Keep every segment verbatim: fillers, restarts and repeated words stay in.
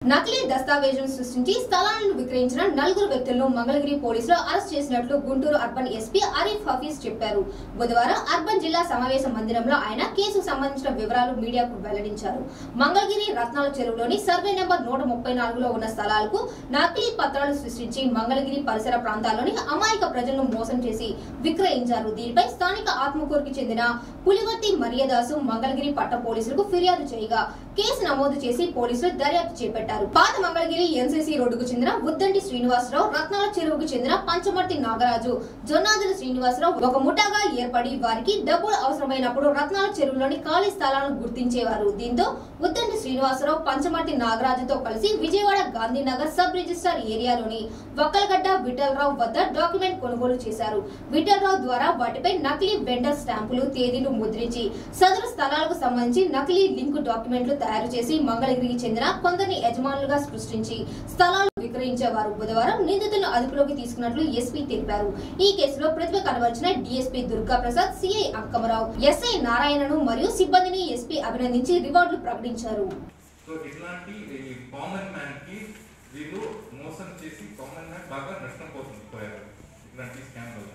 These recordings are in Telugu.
నకిలీ దస్తావేజులను సృష్టించి స్థలాలను విక్రయించిన నలుగురు వ్యక్తులను మంగళగిరి పోలీసులు అరెస్ట్ చేసినట్లు గుంటూరు అర్బన్ ఎస్పీ అరీఫ్ హఫీజ్ చెప్పారు. బుధవారం అర్బన్ జిల్లా సమావేశ మందిరంలో ఆయన కేసుకు సంబంధించిన వివరాలు మీడియాకు వెల్లడించారు. మంగళగిరి రత్నాల చెరువులోని సర్వే నెంబర్ నూట ముప్పై నాలుగులో ఉన్న స్థలాలకు నకిలీ పత్రాలు సృష్టించి మంగళగిరి పరిసర ప్రాంతాల్లోని అమాయక ప్రజలను మోసం చేసి విక్రయించారు. దీనిపై స్థానిక ఆత్మకూరుకి చెందిన పులివర్తి మరియదాసు మంగళగిరి పట్ట పోలీసులకు ఫిర్యాదు చేయగా కేసు నమోదు చేసి పోలీసులు దర్యాప్తు చేపట్టారు. పాత మంగళగిరి ఎన్సీసీ రోడ్డుకు చెందిన ఉద్దండి శ్రీనివాసరావు, రత్నాల చెరువుకు చెందిన పంచమర్తి నాగరాజు, జొన్నాదుల శ్రీనివాసరావు ఒక ముఠాగా ఏర్పడి వారికి డబ్బులు అవసరమైనప్పుడు రత్నాల చెరువులోని ఖాళీ స్థలాలను గుర్తించేవారు. దీంతో ఉద్దండి శ్రీనివాసరావు పంచమర్తి నాగరాజుతో కలిసి విజయవాడ గాంధీనగర్ సబ్ రిజిస్టర్ ఏరియాలోని వక్కలగడ్డ విఠలరావు వద్ద డాక్యుమెంట్ కొనుగోలు చేశారు. విఠలరావు ద్వారా వాటిపై నకిలీ వెండర్ స్టాంపులు, తేదీలు ముద్రించి సదరు స్థలాలకు సంబంధించి నకిలీ లింక్ డాక్యుమెంట్లు తయారు చేసి మంగళగిరికి చెందిన కొందరిని యజమానులుగా సృష్టించి స్థలాలు విక్రయించేవారు. బుధవారం నిందితులను అదుపులోకి తీసుకున్నట్లు ఎస్పీ తెలిపారు. ఈ కేసులో ప్రతిభ కనబరిచిన DSP Durga Prasad, CI Ankamarao, SI నారాయణను మరియు సిబ్బందిని ఎస్పీ అభినందించి రివార్డులు ప్రకటించారు. సో ఇట్లాంటి కామన్ మ్యాన్ కి వీళ్ళు మోసం చేసి కామన్ మ్యాన్ బాగా నష్టం పోతున్నారు ఇట్లాంటి స్కామ్ వల్ల.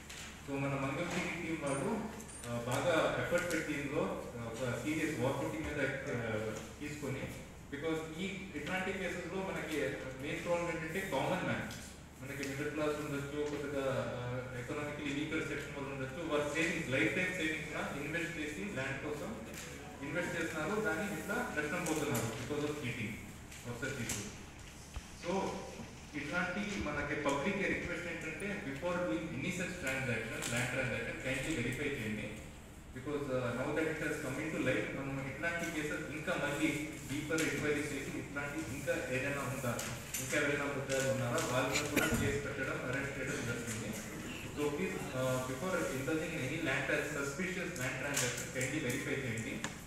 సో మన మంగళగిరి టీం వాళ్ళు బాగా ఎఫర్ట్ పెట్టి ఇందులో ఒక సీరియస్ వర్క్ మీద తీసుకొని, బికాస్ ఈ ఇట్లాంటి కేసెస్లో మనకి మెయిన్ ప్రాబ్లం ఏంటంటే కామన్ మ్యాన్, మనకి మిడిల్ క్లాస్ ఉండొచ్చు, కొద్దిగా ఎకనామికలీ వీకర్ సెక్షన్ వాళ్ళు ఉండొచ్చు, వారి savings life time savings invest చేసి ల్యాండ్ కోసం ఇన్వెస్ట్ చేస్తున్నారు, దాన్ని ఇట్లా నష్టం పోతున్నారు బికాస్ ఆఫ్ చీటింగ్ ఒకసారి తీసుకు. సో ఇట్లాంటి మనకి పబ్లిక్ రిక్వెస్ట్ ఏంటంటే before doing any such transaction, land transaction kindly verify చేయండి. Because now that it has coming to life, మనం ఇట్లాంటి కేసెస్ ఇంకా మళ్ళీ డీపర్ ఎంక్వైరీ చేసి ఇట్లాంటి ఇంకా ఏదైనా ఉందా, ఇంకా ఎవరైనా ముద్దాలు ఉన్నారా వాళ్ళని కూడా కేసు పెట్టడం, అరెస్ట్ చేయడం జరుగుతుంది. So please before entering any land suspicious land transaction kindly verify చేయండి.